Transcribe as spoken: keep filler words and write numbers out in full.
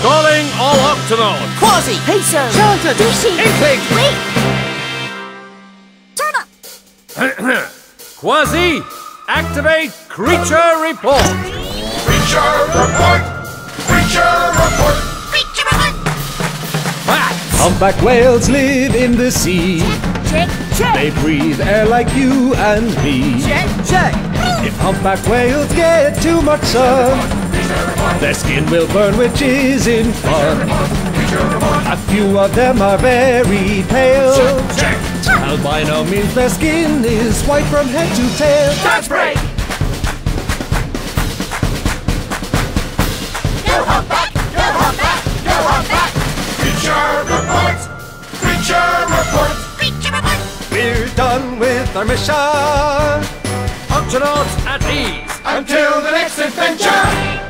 Calling all Octonauts! Quasi! Peso! Charlton! Dishy! Inkling! Wait! Turn up! Quasi, activate Creature Report! Creature Report! Creature Report! Creature report! Facts! Humpback whales live in the sea. Check, check! They breathe air like you and me. Check, check! If humpback whales get too much sun, their skin will burn, which isn't fun. A few of them are very pale. Albino means their skin is white from head to tail. Dance break! Go humpback! Go humpback! Go humpback! Creature Report! Creature Report! Creature report! We're done with our mission. Octonauts at ease! Until the next adventure!